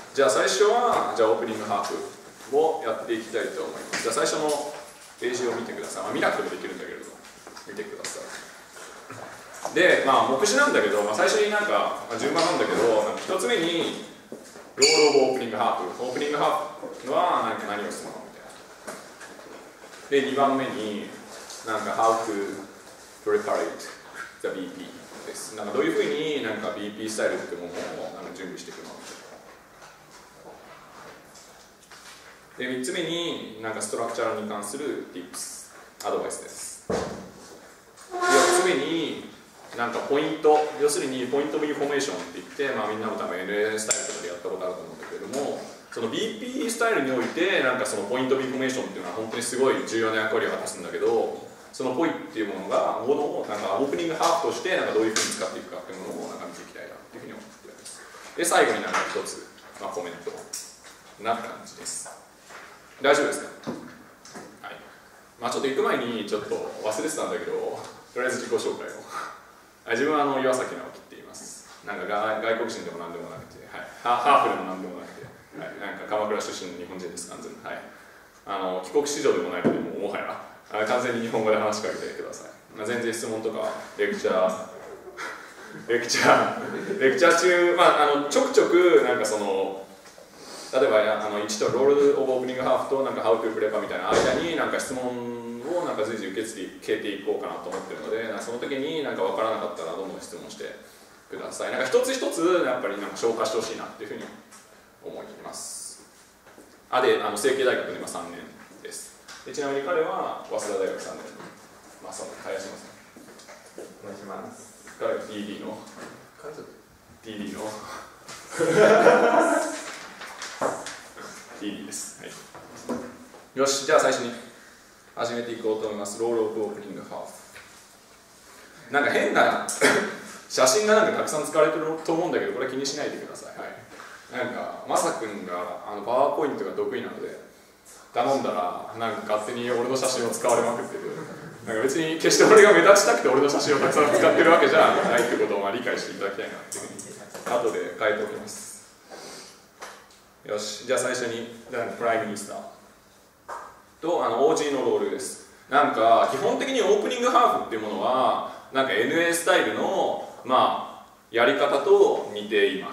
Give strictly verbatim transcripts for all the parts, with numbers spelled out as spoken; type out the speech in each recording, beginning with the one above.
じゃあ最初はじゃあオープニングハーフをやっていきたいと思います。じゃあ最初のページを見てください。まあ、見なくてもできるんだけれど見てください。で、まあ目次なんだけど、まあ、最初になんか、まあ、順番なんだけど、なんかひとつめにロールオブオープニングハーフ、オープニングハーフは何か何をするのみたいな。で、にばんめになんか How to preparate the ビーピー です。なんかどういうふうになんか ビーピー スタイルってものをなんか準備していくのみたいな。でみっつめになんかストラクチャーに関する Tips、アドバイスです。でよっつめになんかポイント、要するにポイントオブインフォメーションって言って、まあ、みんなも多分 エヌエー スタイルとかでやったことあると思うんだけれども、その ビーピー スタイルにおいてなんかそのポイントオブインフォメーションっていうのは本当にすごい重要な役割を果たすんだけど、そのポイっていうものがものをなんかオープニングハーフとしてなんかどういうふうに使っていくかっていうものをなんか見ていきたいなっていうふうに思っています。で最後になんか一つ、まあ、コメントな感じです。大丈夫ですか？はい。まあちょっと行く前にちょっと忘れてたんだけど、とりあえず自己紹介を。自分はあの岩崎直樹って言います。なんか外国人でも何でもなくて、はい、ハーフでも何でもなくて、はい、なんか鎌倉出身の日本人です、完全に。はい。あの帰国子女でもないので、もうもはやあ完全に日本語で話しかけてください。まあ、全然質問とかレクチャー、レクチャー、レクチャー中、まあ、あのちょくちょくなんかその例えばあのいちとロールオブオープニングハーフとなんかハウトゥープレパみたいな間になんか質問をなんか随時受け付けていこうかなと思ってるので、その時になんか分からなかったらどんどん質問してください。なんか一つ一つやっぱりなんか消化してほしいなっていうふうに思います。あで、あの成蹊大学の今さんねんです。でちなみに彼は早稲田大学さんねんのまあそう林間さん。 お願いします。 彼は ティーディー の ティーディー のティーディー です、はい。よし、じゃあ最初に始めていこうと思います。ロールオブオープニングハーフ。なんか変な写真がなんかたくさん使われてると思うんだけど、これ気にしないでください。はい、なんかまさくんがあのパワーポイントが得意なので頼んだらなんか勝手に俺の写真を使われまくってる。なんか別に決して俺が目立ちたくて俺の写真をたくさん使ってるわけじゃないってことをまあ理解していただきたいなっていうふうに後で書いておきます。よし、じゃあ最初にプライムミニスターとあの オージー のロールです。なんか基本的にオープニングハーフっていうものはなんか エヌエー スタイルのまあやり方と似ています。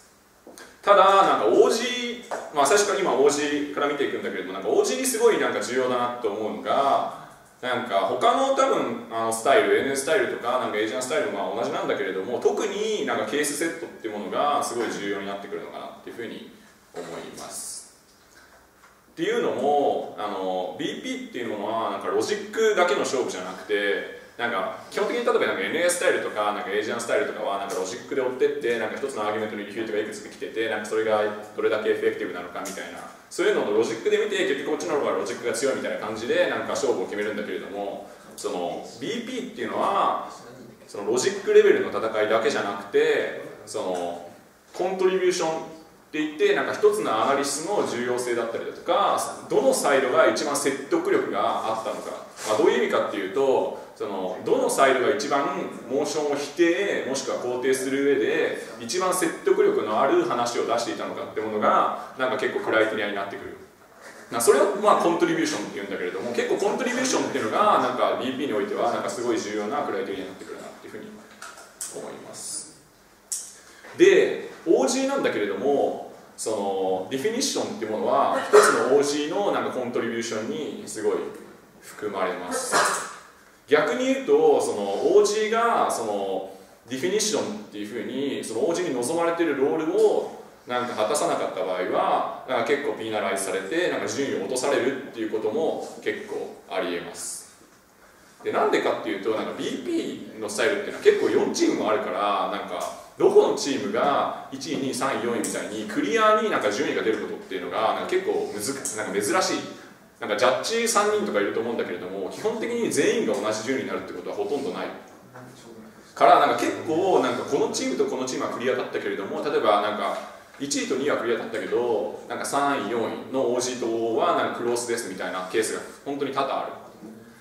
ただなんか オージー、まあ最初から今 オージー から見ていくんだけれども、なんか オージー にすごいなんか重要だなと思うのが、なんか他の多分あのスタイル エヌエー スタイルとかなんかエージャンスタイルも同じなんだけれども、特になんかケースセットっていうものがすごい重要になってくるのかなっていうふうに思います。っていうのもあの ビーピー っていうのはなんかロジックだけの勝負じゃなくて、なんか基本的に例えばなんか エヌエー スタイルとかなんかエージャンスタイルとかはなんかロジックで追ってってなんか一つのアーギュメントにリフュートがいくつか来てて、なんかそれがどれだけエフェクティブなのかみたいな、そういうのをロジックで見て結局こっちの方がロジックが強いみたいな感じでなんか勝負を決めるんだけれども、その ビーピー っていうのはそのロジックレベルの戦いだけじゃなくて、そのコントリビューションって言ってなんか一つのアナリシスの重要性だったりだとか、どのサイドが一番説得力があったのか、まあ、どういう意味かっていうと、そのどのサイドが一番モーションを否定もしくは肯定する上で一番説得力のある話を出していたのかってものがなんか結構クライテリアになってくる。それをまあコントリビューションっていうんだけれども、結構コントリビューションっていうのがなんか ビーピー においてはなんかすごい重要なクライテリアになってくるなっていうふうに思います。で オージー なんだけれども、そのディフィニッションっていうものは一つの オージー のなんかコントリビューションにすごい含まれます。逆に言うとその オージー がそのディフィニッションっていうふうにその オージー に望まれているロールをなんか果たさなかった場合はなんか結構ピーナライズされてなんか順位を落とされるっていうことも結構ありえます。でなんでかっていうと、なんか ビーピー のスタイルっていうのは結構よんチームもあるから、なんかどこのチームがいちい、にい、さんい、よんいみたいにクリアになんか順位が出ることっていうのがなんか結構むずなんか珍しい。なんかジャッジさんにんとかいると思うんだけれども、基本的に全員が同じ順位になるってことはほとんどないからなんか結構なんかこのチームとこのチームはクリアだったけれども、例えばなんかいちいとにいはクリアだったけどなんかさんい、よんいの オージー とはなんかクロースですみたいなケースが本当に多々ある。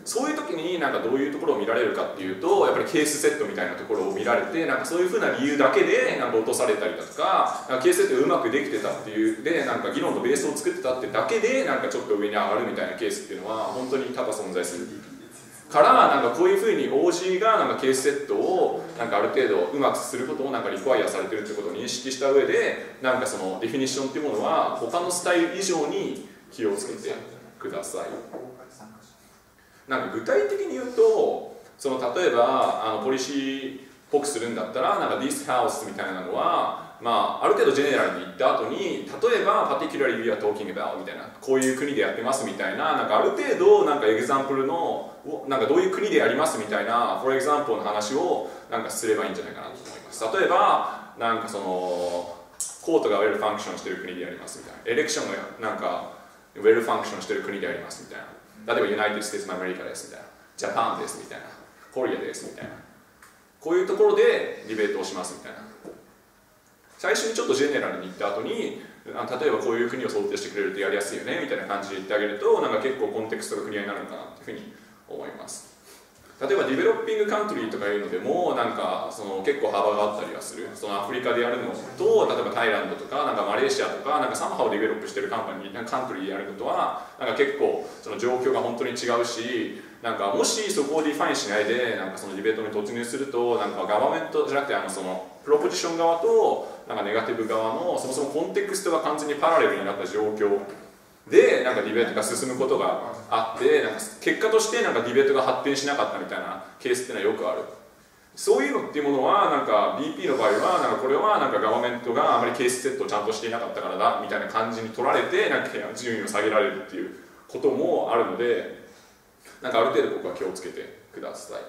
そういう時になんかどういうところを見られるかっていうと、やっぱりケースセットみたいなところを見られて、なんかそういうふうな理由だけでなんか落とされたりだとか、なんかケースセットうまくできてたっていうで、なんか議論のベースを作ってたってだけでなんかちょっと上に上がるみたいなケースっていうのは本当に多々存在するからなんかこういうふうに オージー がなんかケースセットをなんかある程度うまくすることをなんかリクワイアされてるってことを認識した上で、なんかそのディフィニッションっていうものは他のスタイル以上に気をつけてください。なんか具体的に言うと、その例えばあのポリシーっぽくするんだったら、なんか This house みたいなのは、まあ、ある程度ジェネラルに言った後に、例えば particularly we are talking about みたいな、こういう国でやってますみたいな、なんかある程度なんかエグザンプルのなんかどういう国でやりますみたいな for example の話をなんかすればいいんじゃないかなと思います。例えばなんかそのコートがウェルファンクションしてる国でやりますみたいな、エレクションがなんかウェルファンクションしてる国でやりますみたいな、例えばユナイテッド・ステーツ・アメリカですみたいな、ジャパンですみたいな、コリアですみたいな、こういうところでディベートをしますみたいな。最初にちょっとジェネラルに言った後に、例えばこういう国を想定してくれるとやりやすいよねみたいな感じで言ってあげると、なんか結構コンテクストがクリアになるのかなというふうに思います。例えばディベロッピングカントリーとかいうのでもなんかその結構幅があったりはする。そのアフリカでやるのと、例えばタイランドとかなんかマレーシアとかなんかサムハウディベロップしてるカンパニー、なんかカントリーでやるのとはなんか結構その状況が本当に違うし、なんかもしそこをディファインしないでなんかそのディベートに突入すると、なんかガバメントじゃなくてあのそのプロポジション側となんかネガティブ側のそもそもコンテクストが完全にパラレルになった状況でなんかディベートが進むことがあって、なんか結果としてなんかディベートが発展しなかったみたいなケースっていうのはよくある。そういうのっていうものはなんか ビーピー の場合はなんかこれはなんかガバメントがあまりケースセットをちゃんとしていなかったからだみたいな感じに取られて、なんか順位を下げられるっていうこともあるので、なんかある程度ここは気をつけてください。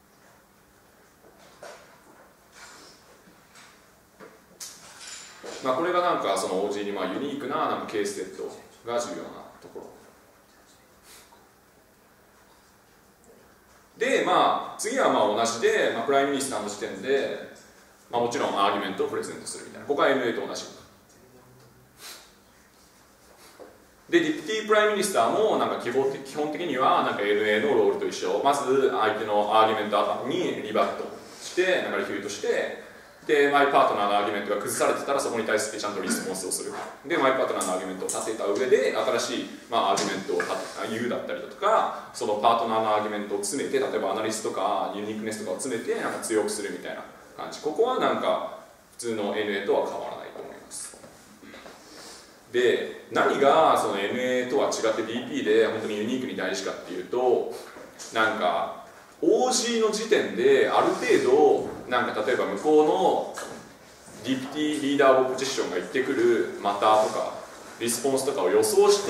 まあこれがなんかその オージー にまあユニークななんかケースセットが重要なところで、まあ次はまあ同じで、まあ、プライムミニスターの時点で、まあ、もちろんアーギュメントをプレゼントするみたいな、ここは エヌエー と同じで、ディプティプライムミニスターもなんか基本的、基本的にはなんか エヌエー のロールと一緒。まず相手のアーギュメント後にリバットしてなんかリフュートして、でマイパートナーのアーギュメントが崩されてたらそこに対してちゃんとリスポンスをする。でマイパートナーのアーギュメントを立てた上で新しい、まあ、アーギュメントを言うだったりだとか、そのパートナーのアーギュメントを詰めて、例えばアナリストとかユニークネスとかを詰めてなんか強くするみたいな感じ。ここはなんか普通の エヌエー とは変わらないと思います。で何がその エヌエー とは違って ディーピー で本当にユニークに大事かっていうと、なんか オージー の時点である程度なんか例えば向こうのディプティリーダーオブポジションが言ってくるマターとかリスポンスとかを予想して、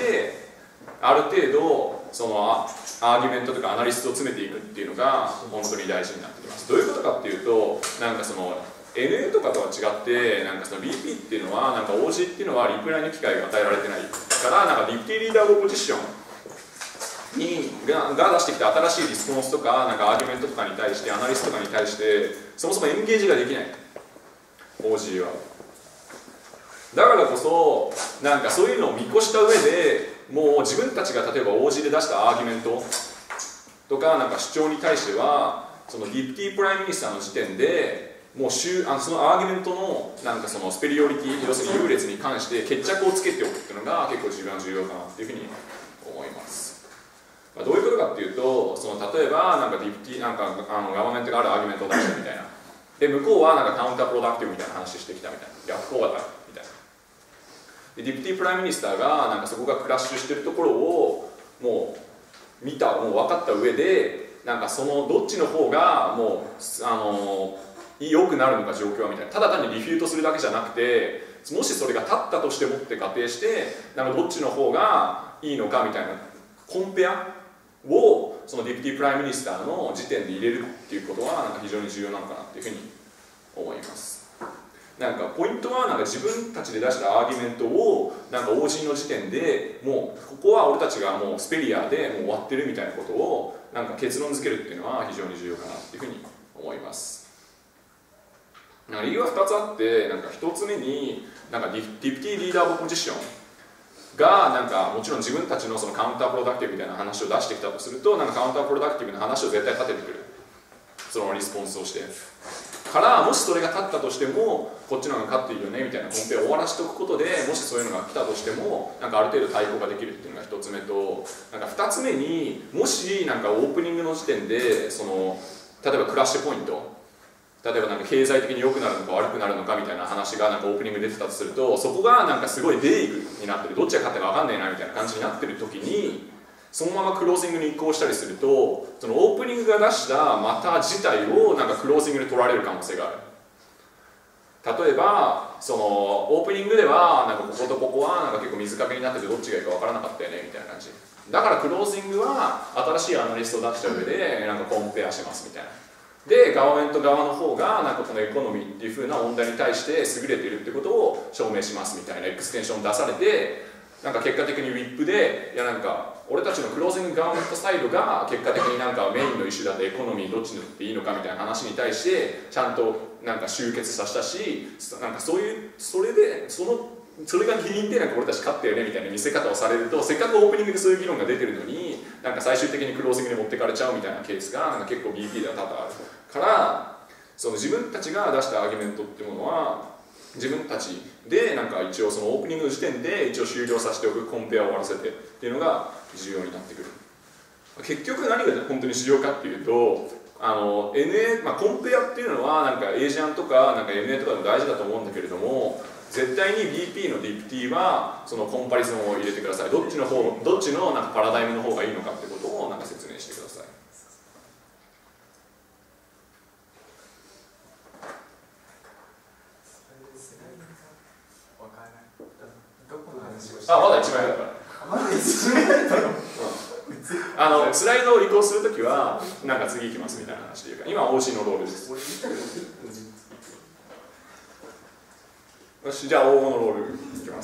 ある程度そのアーギュメントとかアナリストを詰めていくっていうのが本当に大事になってきます。どういうことかっていうと、なんかそのエヌエー とかとは違って、なんかその ビーピー っていうのは、なんか オージー っていうのはリプライの機会が与えられてないから、なんかディプティリーダーオブポジションにがが出してきた新しいリスポンスとか、なんかアーギュメントとかに対して、アナリストとかに対して、そもそもエンゲージができない、オージー は。だからこそ、なんかそういうのを見越した上で、もう自分たちが例えば オージー で出したアーギュメントとか、なんか主張に対しては、そのディプティプライムミニスターの時点で、もうあのそのアーギュメントのなんかそのスペリオリティ、要するに優劣に関して決着をつけておくっていうのが結構重要重要かなっていうふうに思います。まあ、どういうことかっていうと、その例えばなんかディプティなんかあのガバメントがあるアーギュメントを出したみたいな。で向こうはなんかカウンタープロダクティブみたいな話してきたみたいな。逆効果だみたいな。でディプティプライムミニスターがなんかそこがクラッシュしてるところをもう見た、もう分かった上で、なんかそのどっちの方がもうあの良くなるのか状況はみたいな、ただ単にリフュートするだけじゃなくて、もしそれが立ったとしてもって仮定して、なんかどっちの方がいいのかみたいなコンペアをそのディプティプライムミニスターの時点で入れるっていうことはなんか非常に重要なのかなっていうふうに思います。なんかポイントはなんか自分たちで出したアーギュメントをなんか オージー の時点でもうここは俺たちがもうスペリアでもう終わってるみたいなことをなんか結論付けるっていうのは非常に重要かなっていうふうに思います。理由はふたつあって、なんかひとつめになんかディプティリーダーオブポジションがなんかもちろん自分たちのそのカウンタープロダクティブみたいな話を出してきたとすると、なんかカウンタープロダクティブな話を絶対立ててくる、そのリスポンスをしてから、もしそれが立ったとしてもこっちの方が勝っているよねみたいなコンペを終わらせておくことで、もしそういうのが来たとしてもなんかある程度対抗ができるっていうのがひとつめと、なんかふたつめに、もしなんかオープニングの時点でその例えばクラッシュポイント、例えばなんか経済的に良くなるのか悪くなるのかみたいな話がなんかオープニングで出てたとすると、そこがなんかすごいベイグになってる、どっちが勝ったか分かんないなみたいな感じになってる時に、そのままクロージングに移行したりすると、そのオープニングが出したまた自体をなんかクロージングで取られる可能性がある。例えばそのオープニングではなんかこことここはなんか結構水かけになっててどっちがいいか分からなかったよねみたいな感じだから、クロージングは新しいアナリストを出した上でなんかコンペアしますみたいな。でガバメント側の方がなんかこのエコノミーっていう風な問題に対して優れているってことを証明しますみたいなエクステンション出されて、なんか結果的にウィップで、いやなんか俺たちのクロージングガバメントサイドが結果的になんかメインのイシューだとエコノミーどっちにとっていいのかみたいな話に対してちゃんとなんか集結させたし、なんかそういうそれでそのそれが原因でなんか俺たち勝ったよねみたいな見せ方をされると、せっかくオープニングでそういう議論が出てるのになんか最終的にクロージングに持ってかれちゃうみたいなケースがなんか結構 ビーピー では多々あるから、その自分たちが出したアーギュメントっていうものは自分たちでなんか一応そのオープニングの時点で一応終了させておく、コンペアを終わらせてっていうのが重要になってくる。結局何が本当に重要かっていうと、あの エヌエー、まあ、コンペアっていうのはなんかエージャンとかなんか エヌエー とかでも大事だと思うんだけれども、絶対に ビーピー のディプティはそのコンパリゾンを入れてください。どっちの方どっちのなんかパラダイムの方がいいのかってことをなんか説明してください。あ、まだいちまいだから。まだいちまいだから。あのスライドを移行するときはなんか次行きますみたいな話でいうか、今は オーシー のロールです。よし、じゃあ黄金のロールいきます。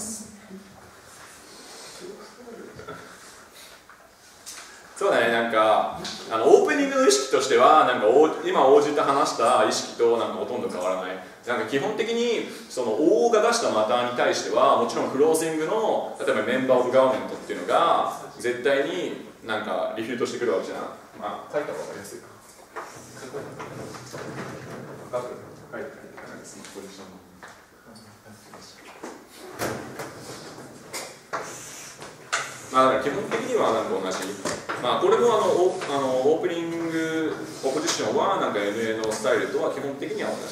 そうだね、なんかあのオープニングの意識としてはなんか今応じて話した意識となんかほとんど変わらない。なんか基本的にその オー が出したマターに対してはもちろんクロージングの例えばメンバーオブガバメントっていうのが絶対になんかリフュートしてくるわけじゃん。まあ書いた方が分かりやすいか。書いて書いてそのポジションの。まあ、だから基本的にはなんか同じ、まあ、これもあのオあのオープニングオポジションはなんか エヌエー のスタイルとは基本的には同じです。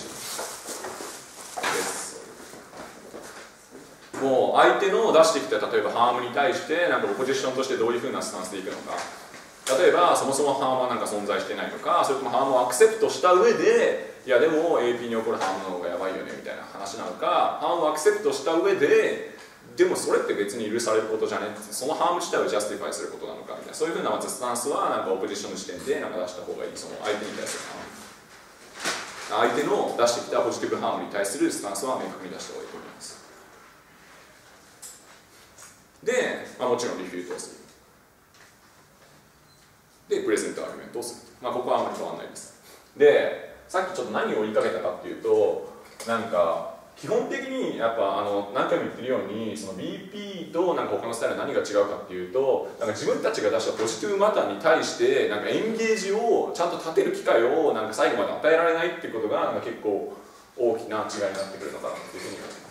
もう相手の出してきた例えばハームに対してなんかオポジションとしてどういうふうなスタンスでいくのか、例えばそもそもハームはなんか存在してないのか、それともハームをアクセプトした上でいやでも エーピー に起こるハームの方がやばいよねみたいな話なのか、ハームをアクセプトした上ででもそれって別に許されることじゃねって、そのハーム自体をジャスティファイすることなのかみたいな、そういうふうなまずスタンスはなんかオポジションの時点でなんか出した方がいい。その相手に対するハーム、相手の出してきたポジティブハームに対するスタンスは明確に出した方がいいと思います。で、まあ、もちろんリフュートをする。で、プレゼントアーギュメントをする。まあ、ここはあまり変わらないです。で、さっきちょっと何を言いかけたかっていうと、なんか基本的にやっぱあの何回も言ってるようにその ビーピー となんか他のスタイルは何が違うかっていうと、なんか自分たちが出したポジティブマターに対してなんかエンゲージをちゃんと立てる機会をなんか最後まで与えられないっていうことがなんか結構大きな違いになってくるのかなというふうに思います。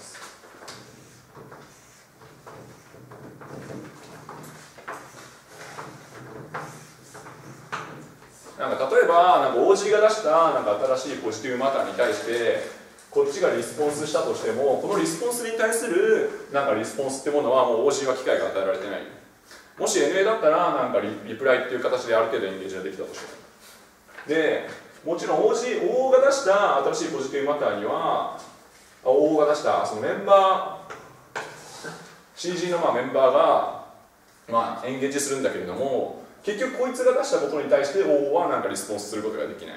なんか例えばなんか オージー が出したなんか新しいポジティブマターに対してこっちがリスポンスしたとしても、このリスポンスに対するなんかリスポンスってものはもう オージー は機会が与えられてない。もし エヌエー だったらなんか リ, リプライっていう形である程度エンゲージができたとしても、でもちろん オージー、オー が出した新しいポジティブマターには オー が出したそのメンバー シージー のまあメンバーがまあエンゲージするんだけれども、結局こいつが出したことに対して オー はなんかリスポンスすることができない。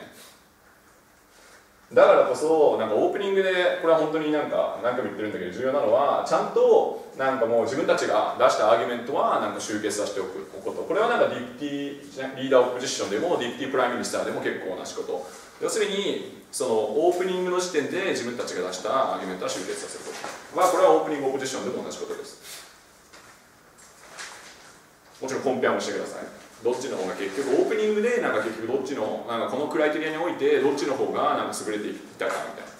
だからこそなんかオープニングでこれは本当になんか何回も言ってるんだけど重要なのは、ちゃんとなんかもう自分たちが出したアーギュメントはなんか集結させておくこと。これはなんかディプティリーダーオポジションでもディプティプライムミニスターでも結構同じこと。要するにそのオープニングの時点で自分たちが出したアーギュメントは集結させることは、これはオープニングオポジションでも同じことです。 もちろんコンペアもしてください。どっちの方が結局オープニングでなんか結局どっちのなんかこのクライテリアにおいてどっちの方がなんか優れていたかみたいな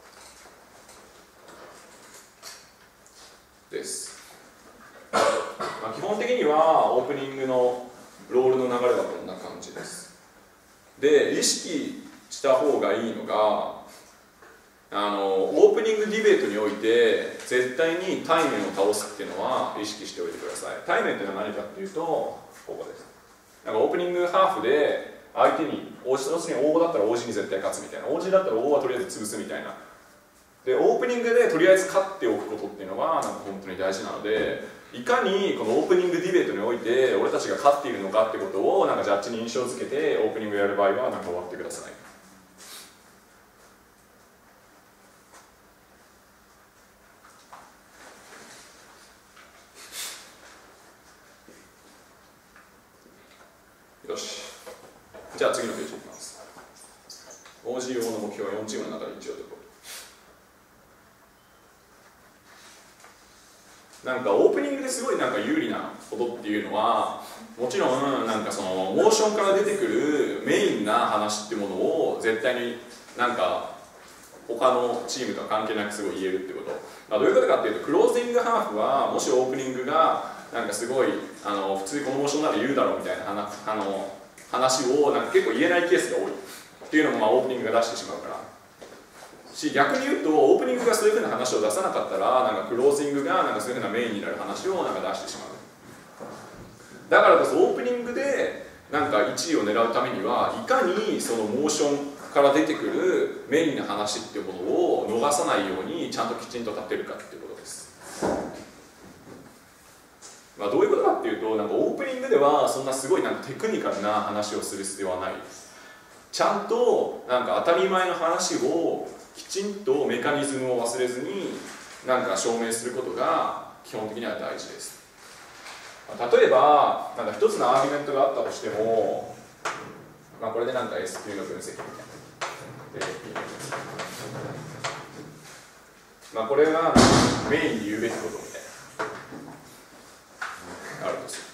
です。まあ、基本的にはオープニングのロールの流れはこんな感じです。で、意識した方がいいのが、あのオープニングディベートにおいて絶対に対面を倒すっていうのは意識しておいてください。対面っていうのは何かっていうと、ここです。なんかオープニングハーフで相手に、要するに オー だったら オージー に絶対勝つみたいな、オージー だったら オー はとりあえず潰すみたいな。で、オープニングでとりあえず勝っておくことっていうのがなんか本当に大事なので、いかにこのオープニングディベートにおいて俺たちが勝っているのかってことをなんかジャッジに印象づけてオープニングやる場合はなんか終わってください。よし。じゃあ次のページいきます。オージー 用の目標はよんチームの中で一応ということ。なんかオープニングですごいなんか有利なことっていうのは、もちろんなんかそのモーションから出てくるメインな話っていうものを絶対になんか他のチームとは関係なくすごい言えるってこと。まあ、どういうことかっていうと、クロージングハーフはもしオープニングがなんかすごいあの普通にこのモーションなら言うだろうみたいな話、あの話をなんか結構言えないケースが多いっていうのもまあオープニングが出してしまうからし、逆に言うとオープニングがそういうふうな話を出さなかったらなんかクロージングがなんかそういうふうなメインになる話をなんか出してしまう。だからこそオープニングでなんかいちいを狙うためにはいかにそのモーションから出てくるメインな話っていうものを逃さないようにちゃんときちんと立てるかっていうことです。まあ、どういうことかっていうと、なんかオープニングではそんなすごいなんかテクニカルな話をする必要はないです。ちゃんとなんか当たり前の話をきちんとメカニズムを忘れずになんか証明することが基本的には大事です。例えばなんか一つのアーギュメントがあったとしても、まあ、これでなんか エスキュー の分析みたいな、まあ、これがメインで言うべきことみたいなあるとする。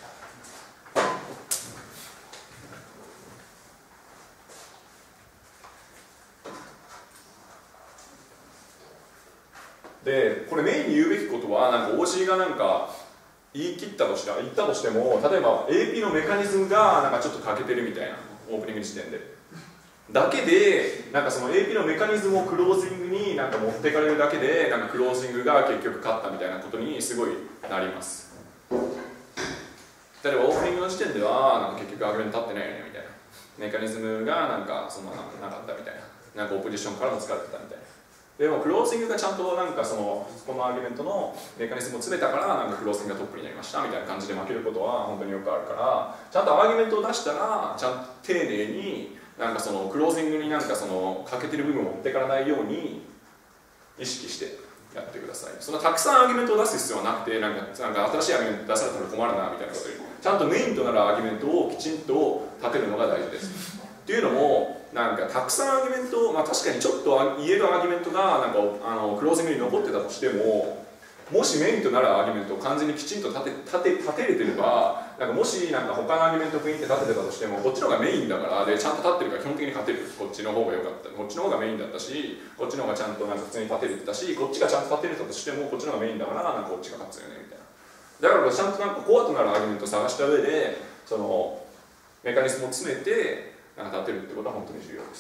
で、これメインに言うべきことはなんか オージー がなんか言い切ったとして言ったとしても、例えば エーピー のメカニズムがなんかちょっと欠けてるみたいな、オープニング時点でだけでなんかその エーピー のメカニズムをクロージングになんか持ってかれるだけでなんかクロージングが結局勝ったみたいなことにすごいなります。例えばオープニングの時点ではなんか結局アーギュメント立ってないよねみたいな、メカニズムがなんかそのなかったみたいな、なんかオポジションからも使われてたみたいな。でもクロージングがちゃんとなんかそのこのアーギュメントのメカニズムを詰めたからなんかクロージングがトップになりましたみたいな感じで負けることは本当によくあるから、ちゃんとアーギュメントを出したらちゃんと丁寧になんかそのクロージングになんかその欠けてる部分を持ってかないように意識してやってください。そのたくさんアーギュメントを出す必要はなくて、なんかなんか新しいアーギュメント出されたら困るなみたいなことより、ちゃんとメインとなるアーギュメントをきちんと立てるのが大事です。っていうのもなんかたくさんアーギュメント、まあ、確かにちょっと言えるアーギュメントがなんかあのクロージングに残ってたとしても、もしメインとなるアーギュメントを完全にきちんと立て立て立てれてれば、なんかもしなんか他のアーギュメントを雰囲気で立ててたとしても、こっちの方がメインだからでちゃんと立ってるから基本的に勝てる、こっちの方が良かった、こっちの方がメインだったし、こっちの方がちゃんとなんか普通に立てれてたし、こっちがちゃんと立てれたとしてもこっちの方がメインだからなんかこっちが勝つよねみたいな。だからちゃんとなんかコアとなるアーギュメントを探した上でそのメカニズムを詰めてなんか立てるってことは本当に重要です。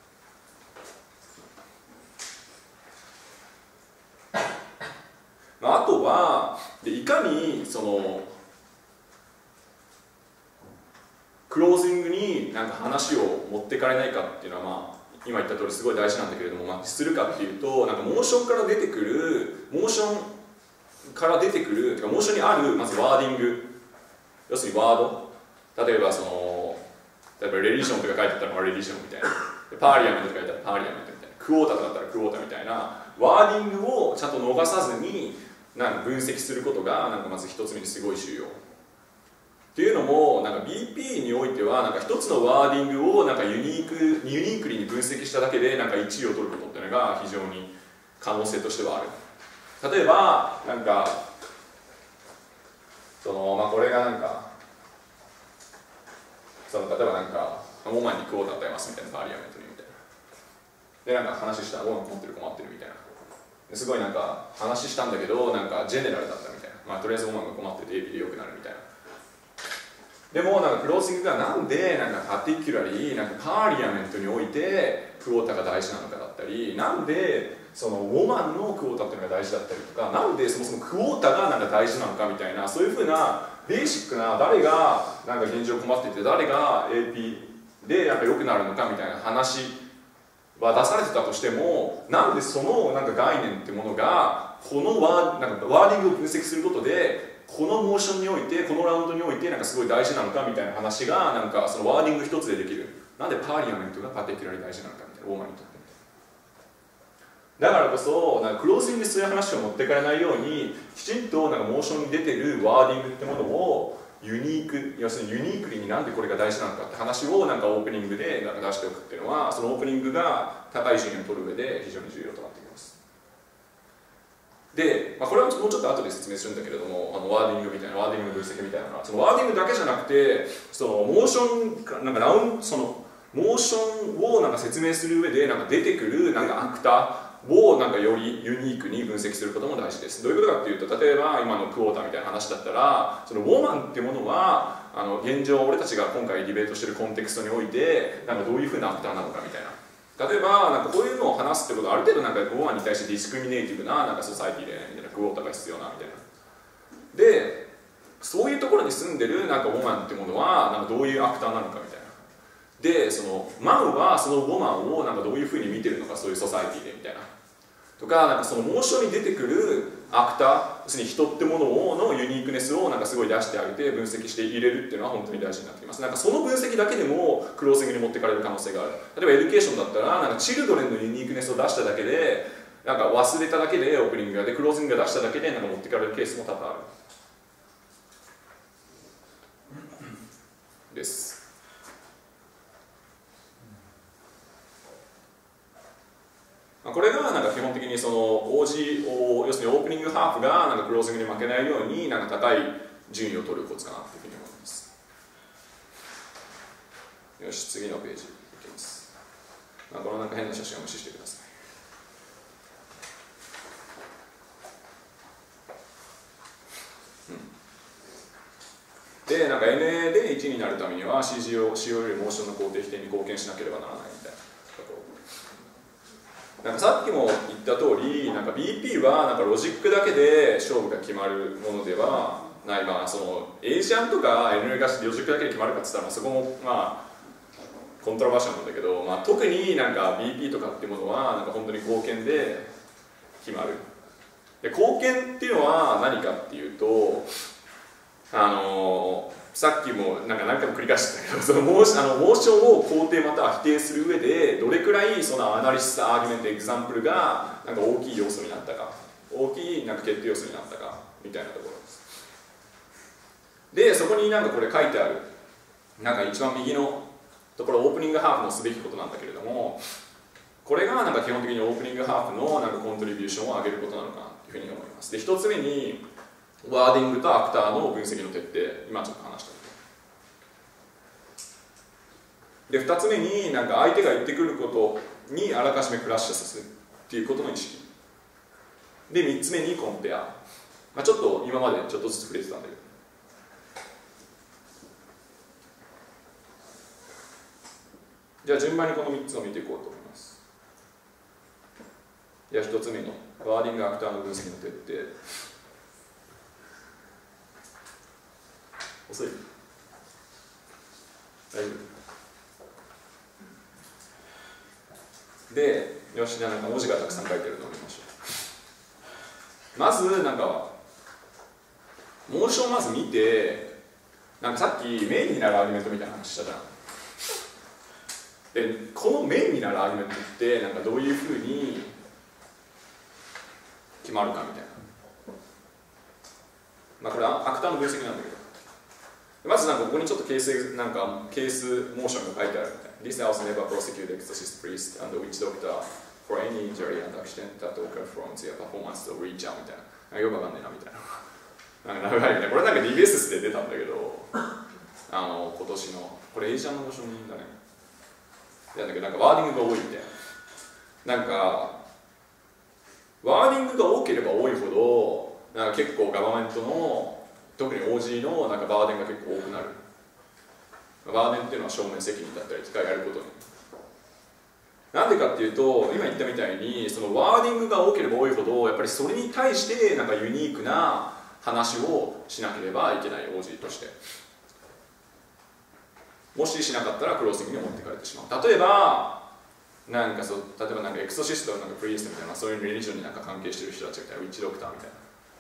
まあ、あとはでいかにそのクロージングになんか話を持ってかれないかっていうのは、まあ、今言った通りすごい大事なんだけれども、まあ、するかっていうと、なんかモーションから出てくるモーションから出てくるてかモーションにあるまずワーディング、要するにワード、例えばその例えばレリジョンとか書いてあったらレリジョンみたいな、パーリアメントとか書いてあったらパーリアメントみたいな、クォータとかだったらクォータみたいなワーディングをちゃんと逃さずになんか分析することがなんかまず一つ目にすごい重要っていうのも、なんか ビーピー においてはなんか一つのワーディングをなんかユニークユニークに分析しただけでなんかいちいを取ることっていうのが非常に可能性としてはある。例えばなんかその、まあ、これがなんかその例えばなんかウォーマンにクォーター与えますみたいなパーリアメントにみたいなでなんか話したらウォーマン困ってる困ってるみたいなすごいなんか話したんだけどなんかジェネラルだったみたいな、まあ、とりあえずウォーマンが困ってて エーピー で良くなるみたいなでもなんかクロージングがなんでなんかパーティキュラリーなんかパーリアメントにおいてクォーターが大事なのかだったりなんでそのウォーマンのクォーターっていうのが大事だったりとかなんでそもそもクォーターがなんか大事なのかみたいなそういうふうなベーシックな誰がなんか現状困っていて誰が エーピー でなんか良くなるのかみたいな話は出されてたとしてもなんでそのなんか概念ってものがこのワー、なんかワーディングを分析することでこのモーションにおいてこのラウンドにおいてなんかすごい大事なのかみたいな話がなんかそのワーディング一つでできるなんでパーリアメントがパーティキュラリー大事なのかみたいなウォーマンにとってだからこそなんかクロージングにそういう話を持ってかれないようにきちんとなんかモーションに出てるワーディングってものをユニーク要するにユニークになんでこれが大事なのかって話をなんかオープニングでなんか出しておくっていうのはそのオープニングが高い順位を取る上で非常に重要となってきます。で、まあ、これはもうちょっと後で説明するんだけれどもあのワーディングみたいなワーディングの分析みたいなのはそのワーディングだけじゃなくてそのモーションなんかラウンそのモーションをなんか説明する上でなんか出てくるなんかアクターをなんかよりユニークに分析することも大事です。どういうことかっていうと例えば今のクォーターみたいな話だったらそのウォーマンってものはあの現状俺たちが今回ディベートしてるコンテクストにおいてなんかどういうふうなアクターなのかみたいな例えばなんかこういうのを話すってことはある程度なんかウォーマンに対してディスクリミネイティブななんかソサイティでみたいなクォーターが必要なみたいなでそういうところに住んでるなんかウォーマンってものはなんかどういうアクターなのかみたいなでそのマンはそのウォーマンをなんかどういうふうに見てるのかそういうソサイティでみたいなとか、なんかそのモーションに出てくるアクター、要するに人ってものをのユニークネスをなんかすごい出してあげて分析して入れるっていうのは本当に大事になってきます。なんかその分析だけでもクロージングに持ってかれる可能性がある。例えばエデュケーションだったら、なんかチルドレンのユニークネスを出しただけで、なんか忘れただけでオープニングがで、クロージングが出しただけでなんか持ってかれるケースも多々ある。です。これがなんか基本的にその オージー を要するにオープニングハーフがなんかクロージングに負けないようになんか高い順位を取るコツかなというふうに思います。よし、次のページいきます。まあ、このなんか変な写真は無視してください。うん、で、なんか エヌエー でいちになるためには シージー を シーオー よりモーションの肯定否定に貢献しなければならないみたいな。なんかさっきも言った通り、なんか ビーピー はなんかロジックだけで勝負が決まるものではない、まあ、そのエージャンとか エヌエー がロジックだけで決まるかって言ったら、そこもまあコントラバーシャルなんだけど、まあ、特になんか ビーピー とかっていうものはなんか本当に貢献で決まる。で貢献っていうのは何かっていうと、あのさっきもなんか何回も繰り返してたけど、そのモーション、あのモーションを肯定または否定する上でどれくらいそのアナリシス、アーギュメント、エグザンプルがなんか大きい要素になったか、大きいなんか決定要素になったかみたいなところです。でそこになんかこれ書いてあるなんか一番右のところオープニングハーフのすべきことなんだけれども、これがなんか基本的にオープニングハーフのなんかコントリビューションを上げることなのかなというふうに思います。でひとつめにワーディングとアクターの分析の徹底、今ちょっと話したでふたつめになんか相手が言ってくることにあらかじめクラッシュさせるっていうことの意識でみっつめにコンペア、まあ、ちょっと今までちょっとずつ触れてたんだけど、じゃあ順番にこのみっつを見ていこうと思います。じゃあひとつめのワーディングアクターの分析の徹底。遅い？大丈夫？で、よし、じゃあなんか文字がたくさん書いてるのを見ましょう。まず、なんか、モーションをまず見て、なんかさっきメインになるアーギュメントみたいな話したじゃん。で、このメインになるアーギュメントって、なんかどういうふうに決まるかみたいな。まあこれはアクターの分析なんだけど。まずなんかここにちょっとケース、なんかケースモーションが書いてあるみたいな。This house never prosecute exorcist priest and witch doctor for any injury and accident that occur from their performance to reach out みたいな。よくわかんないなみたいな。なんか長いみたいな。これなんか ディービーエス で出たんだけど、あの今年のこれエイジャンのモーションだね。なんだけど、なんかワーディングが多いみたいな。なんか、ワーディングが多ければ多いほど、なんか結構ガバメントの、特に オージー のなんかバーデンが結構多くなる。バーデンっていうのは証明責任だったり、機械やることに。なんでかっていうと、今言ったみたいに、そのワーディングが多ければ多いほど、やっぱりそれに対してなんかユニークな話をしなければいけない オージー として。もししなかったらクロージングに持っていかれてしまう。例えば、なんかそう、例えばなんかエクソシスト、なんかプリーストみたいな、そういうレリジョンになんか関係してる人たちみたいな、ウィッチドクターみたい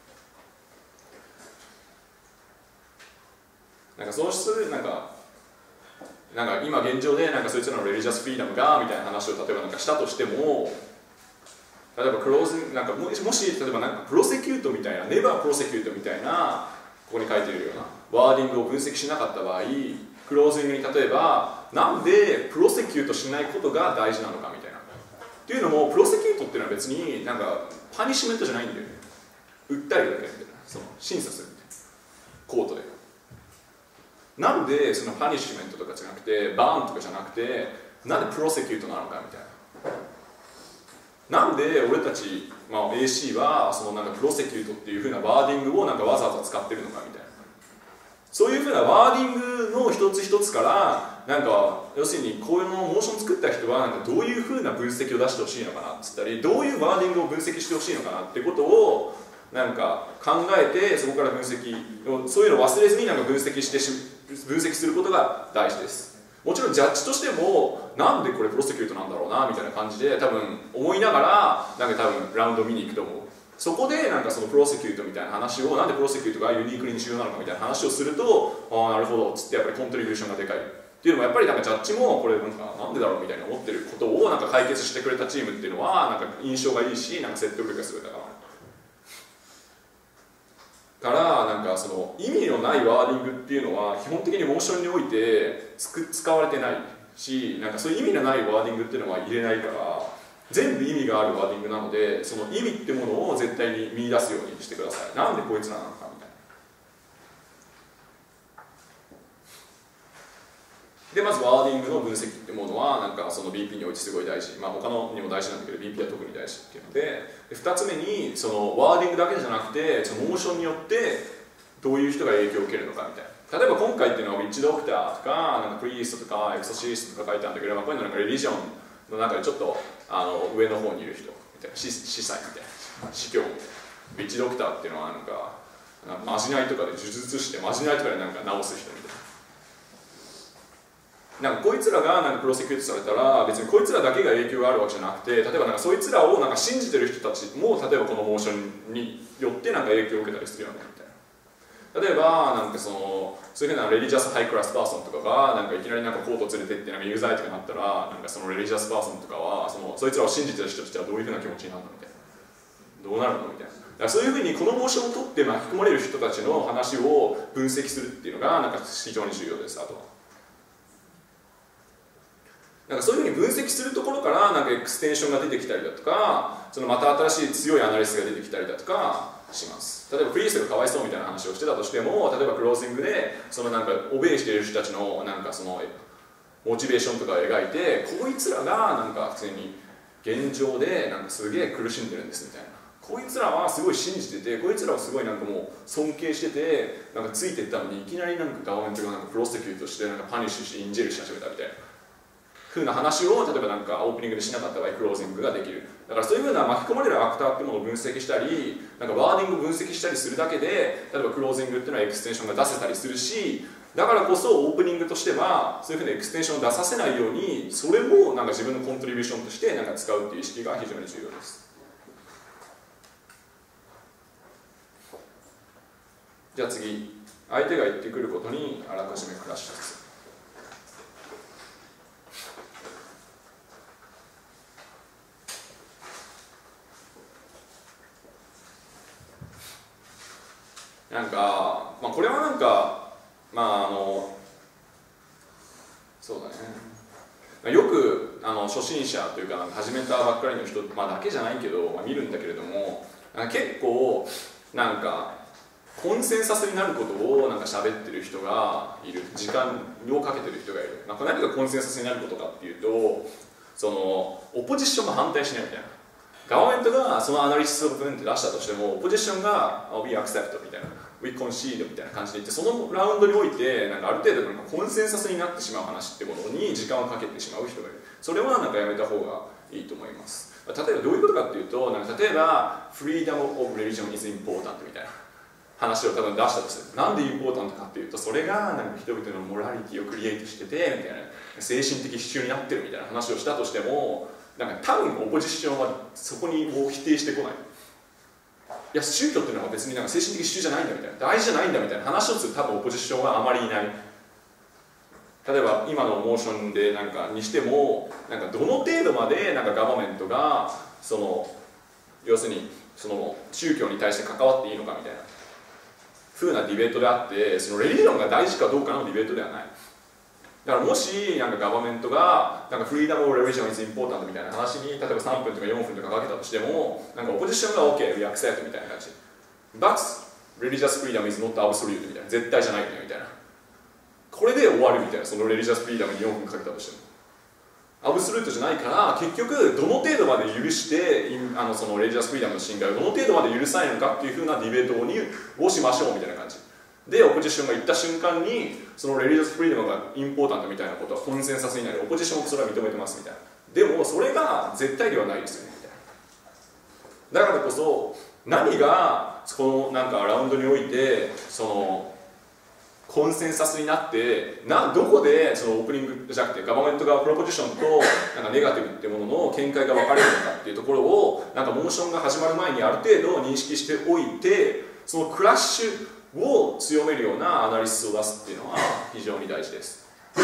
な。なんかそうする、なんか、なんか今現状でなんかそいつらのレリジャスフリーダムがみたいな話を例えばなんかしたとしても、例えばクローズなんかもしもし例えばなんかプロセキュートみたいなネバープロセキュートみたいなここに書いてるようなワーディングを分析しなかった場合、クロージングに例えばなんでプロセキュートしないことが大事なのかみたいなっていうのも、プロセキュートっていうのは別になんかパニッシュメントじゃないんだよね。訴えるだけみたいな、その審査するみたいなコートで。なんでそのパニッシュメントとかじゃなくてバーンとかじゃなくてなんでプロセキュートなのかみたいな。なんで俺たち、まあ、エーシー はそのなんかプロセキュートっていう風なワーディングをなんかわざわざ使ってるのかみたいな。そういう風なワーディングの一つ一つからなんか要するにこういうのモーション作った人はなんかどういう風な分析を出してほしいのかなっつったり、どういうワーディングを分析してほしいのかなってことをなんか考えて、そこから分析をそういうのを忘れずになんか分析してし分析することが大事です。もちろんジャッジとしてもなんでこれプロセキュートなんだろうなみたいな感じで多分思いながらなんか多分ラウンド見に行くと思う。そこでなんかそのプロセキュートみたいな話を、なんでプロセキュートがユニークに重要なのかみたいな話をすると、ああなるほどっつってやっぱりコントリビューションがでかいっていうのもやっぱりなんかジャッジもこれなんかなんでだろうみたいに思ってることをなんか解決してくれたチームっていうのはなんか印象がいいし、なんか説得力がすごい高まる。からなんかその意味のないワーディングっていうのは基本的にモーションにおいてつく使われてないし、なんかそういう意味のないワーディングっていうのは入れないから、全部意味があるワーディングなので、その意味ってものを絶対に見出すようにしてください。なんでこいつらなのかみたいな。でまずワーディングの分析ってものはなんかその ビーピー においてすごい大事、まあ他のにも大事なんだけど ビーピー は特に大事っていうので、でふたつめにそのワーディングだけじゃなくてそのモーションによってどういう人が影響を受けるのかみたいな。例えば今回っていうのはウィッチドクターとかなんかプリーストとかエクソシストとか書いてあるんだけど、まあ、こういうのなんかレリジョンの中でちょっとあの上の方にいる人みたいな、司祭みたいな、司教みたいな。ウィッチドクターっていうのはなんかまじないとかで呪術してまじないとかでなんか治す人みたいな。なんかこいつらがなんかプロセキュートされたら別にこいつらだけが影響があるわけじゃなくて、例えばなんかそいつらをなんか信じてる人たちも例えばこのモーションによってなんか影響を受けたりするよねみたいな。例えばなんかそのそういうふうなレリジャスハイクラスパーソンとかがなんかいきなりなんかコート連れてってなんか有罪とかになったら、なんかそのレリジャスパーソンとかはそのそいつらを信じてる人たちはどういうふうな気持ちになるのみたいな、どうなるのみたいな。だからそういうふうにこのモーションを取って巻き込まれる人たちの話を分析するっていうのがなんか非常に重要です。あとはなんかそういうふうに分析するところからなんかエクステンションが出てきたりだとか、そのまた新しい強いアナリスが出てきたりだとかします。例えばプリーストがかわいそうみたいな話をしてたとしても、例えばクロージングでそのなんかオベイしている人たちのなんかそのモチベーションとかを描いて、こいつらがなんか普通に現状でなんかすげえ苦しんでるんですみたいな、こいつらはすごい信じてて、こいつらはすごいなんかもう尊敬しててなんかついてったのに、いきなりなんかガバメントがなんかプロセキュートしてなんかパニッシュしてインジェルし始めたみたいなふうな話を例えばなんかオープニングでしなかった場合クロージングができる。だからそういうふうな巻き込まれるアクターっていうものを分析したり、なんかワーディングを分析したりするだけで、例えばクロージングっていうのはエクステンションが出せたりするし、だからこそオープニングとしてはそういうふうなエクステンションを出させないように、それもなんか自分のコントリビューションとしてなんか使うっていう意識が非常に重要です。じゃあ次、相手が言ってくることにあらかじめクラッシュする。なんか、まあ、これはなんか、まああの、そうだね、よくあの初心者というか、始めたばっかりの人、まあ、だけじゃないけど、まあ、見るんだけれども、結構、なんか、 コンセンサスになることをなんか喋ってる人がいる、時間をかけてる人がいる。なんか何がコンセンサスになることかっていうと、そのオポジションが反対しないみたいな。ガバメントがそのアナリシスをブンって出したとしても、オポジションが We accept みたいな、We concede みたいな感じで言って、そのラウンドにおいてなんかある程度なんかコンセンサスになってしまう話ってものに時間をかけてしまう人がいる。それはなんかやめた方がいいと思います。例えばどういうことかっていうと、なんか例えば Freedom of Religion is important みたいな話を多分出したとして、なんでインポータントかっていうと、それがなんか人々のモラリティをクリエイトしててみたいな、精神的支柱になってるみたいな話をしたとしても、なんか多分オポジションはそこにもう否定してこない。いや宗教っていうのは別になんか精神的支柱じゃないんだみたいな、大事じゃないんだみたいな話をする多分オポジションはあまりいない。例えば今のモーションでなんかにしても、なんかどの程度までなんかガバメントがその要するにその宗教に対して関わっていいのかみたいな風なディベートであって、そのレリジョンが大事かどうかのディベートではない。だからもしなんかガバメントがなんかフリーダムオブレリジョン is important みたいな話に例えばさんぷんとかよんぷんとかかけたとしても、なんかオポジションが OK、we accept みたいな感じ。But religious freedom is not absolute みたいな、絶対じゃないよねみたいな。これで終わるみたいな、そのレリジャスフリーダムによんぷんかけたとしても。アブソルートじゃないから、結局どの程度まで許してあのそのレリジャスフリーダムの侵害をどの程度まで許さないのかっていうふうなディベートにをしましょうみたいな感じで、オポジションが言った瞬間にそのレリジャスフリーダムがインポータントみたいなことはコンセンサスになり、オポジションもそれは認めてますみたいな。でもそれが絶対ではないですよねみたいな。だからこそ何がこのなんかラウンドにおいてそのコンセンサスになってな、どこでそのオープニングじゃなくてガバメントがプロポジションとなんかネガティブっていうものの見解が分かれるのかっていうところをなんかモーションが始まる前にある程度認識しておいて、そのクラッシュを強めるようなアナリシスを出すっていうのは非常に大事です。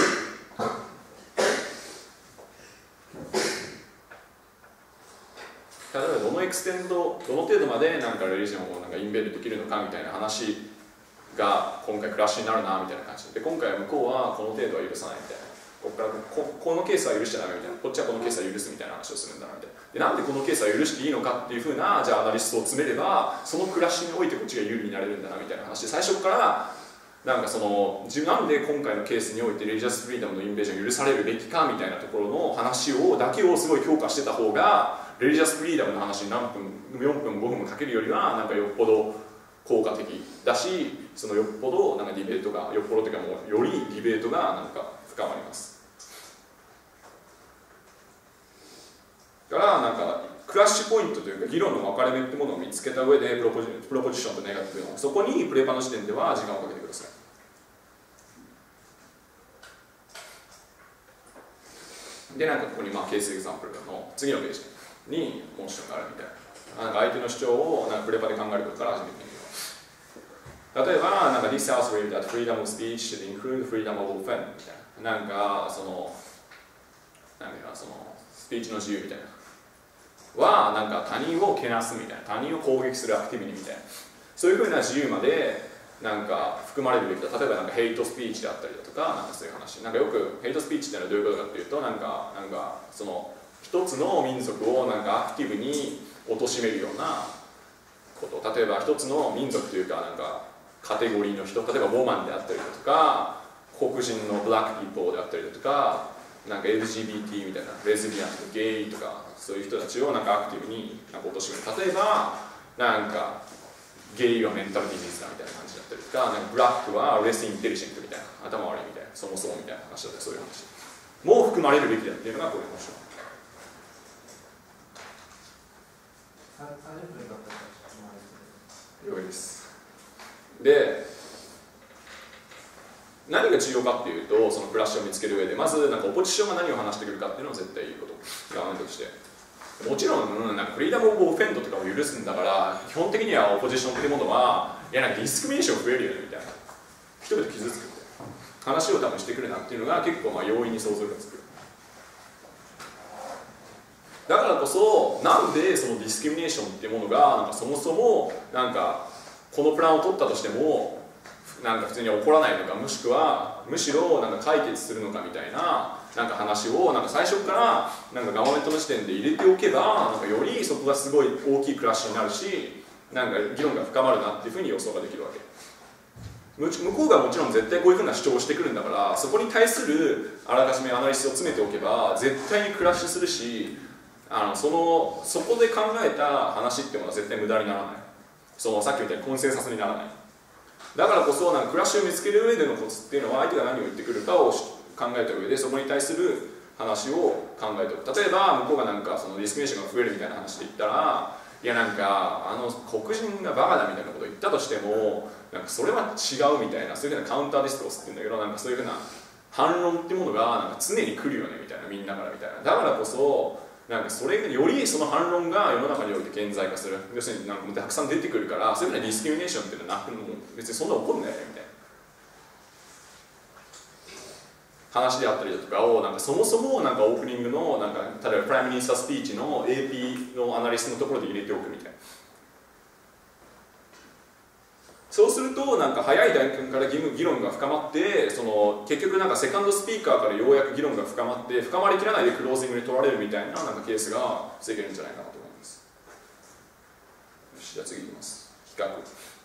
例えばどのエクステンド、どの程度までなんかレリジョンをなんかインベルできるのかみたいな話が今回クラッシュになるなみたいな感じで、今回は向こうはこの程度は許さないみたいな、ここから こ, このケースは許しちゃダメみたいな、こっちはこのケースは許すみたいな話をするんだなみたいな。でなんでこのケースは許していいのかっていうふうなじゃあアナリストを詰めれば、そのクラッシュにおいてこっちが有利になれるんだなみたいな話で、最初からなんかそのなんで今回のケースにおいてレリジャスフリーダムのインベージョンが許されるべきかみたいなところの話をだけをすごい評価してた方が、レリジャスフリーダムの話に何分よんぷんごふんもかけるよりはなんかよっぽど効果的だし、そのよっぽどなんかディベートがよっぽどというかもうよりディベートがなんか深まります。だからなんかクラッシュポイントというか議論の分かれ目ってものを見つけた上でプロポジ、プロポジションとネガティブのそこにプレパの時点では時間をかけてください。でなんかここにまあケースエグザンプルの次のページにモーションがあるみたいな、なんか相手の主張をなんかプレパで考えることから始めてみる。例えば、なんか This house will that freedom of speech should include freedom of offense みたいな。なんか、その、なんかその、スピーチの自由みたいな。は、なんか他人をけなすみたいな。他人を攻撃するアクティビティみたいな。そういうふうな自由まで、なんか含まれるべきだ。例えば、なんかヘイトスピーチであったりだとか、なんかそういう話。なんかよく、ヘイトスピーチってのはどういうことかっていうと、なんか、なんか、その、一つの民族をなんかアクティブに貶めるようなこと。例えば、一つの民族というか、なんか、カテゴリーの人、例えばボーマンであったりだとか、黒人のブラックピーポーであったりだとか、なんか エルジービーティー みたいな、レズビアンとかゲイとか、そういう人たちをなんかアクティブになんか貶める。例えば、なんかゲイはメンタルディジーズだみたいな感じだったりとか、なんかブラックはレスインテリジェントみたいな、頭悪いみたいな、そもそもみたいな話だったり、そういう話もう含まれるべきだっていうのがこれ面白い。さんじゅっぷんだったら良いです。で、何が重要かっていうと、そのクラッシュを見つける上で、まずなんかオポジションが何を話してくるかっていうのは絶対いいこと、ガバメントとして。もちろん、なんかフリーダム・オブ・オフェンドとかを許すんだから、基本的にはオポジションっていうものは、いや、なんかディスクリミネーション増えるよねみたいな、人々傷つくみたいな話を多分してくるなっていうのが結構まあ容易に想像がつく。だからこそ、なんでそのディスクリミネーションっていうものが、なんかそもそも、なんか、このプランを取ったとしても、なんか普通に起こらないのか、もしくはむしろなんか解決するのかみたいな、なんか話をなんか最初からなんかガバメントの時点で入れておけば、なんかよりそこがすごい大きいクラッシュになるし、 なんか議論が深まるなっていうふうに予想ができるわけ。向こうがもちろん絶対こういうふうな主張をしてくるんだから、そこに対するあらかじめアナリシスを詰めておけば絶対にクラッシュするし、あのそのそこで考えた話っていうものは絶対無駄にならない。そのさっき言ったようにコンセンサスにならない。だからこそなんかクラッシュを見つける上でのコツっていうのは、相手が何を言ってくるかを考えた上でそこに対する話を考えておく。例えば向こうがなんかそのディスクリミネーションが増えるみたいな話で言ったら、いやなんかあの黒人がバカだみたいなことを言ったとしても、なんかそれは違うみたいな、そういうふうなカウンターディスコースっていうんだけど、なんかそういうふうな反論っていうものがなんか常に来るよねみたいな、みんなからみたいな。だからこそなんかそれがよりその反論が世の中において顕在化する。要するになんかたくさん出てくるから、そういうふうなディスクリミネーションっていうのはなくても別にそんな起こんないよねみたいな話であったりだとかを、なんかそもそもなんかオープニングのなんか例えばプライムミニスタースピーチの エーピー のアナリストのところで入れておくみたいな。そうするとなんか早い段階から議論が深まって、その結局なんかセカンドスピーカーからようやく議論が深まって、深まりきらないでクロージングに取られるみたいななんかケースが防げるんじゃないかなと思います。よし、じゃあ次いきます。比較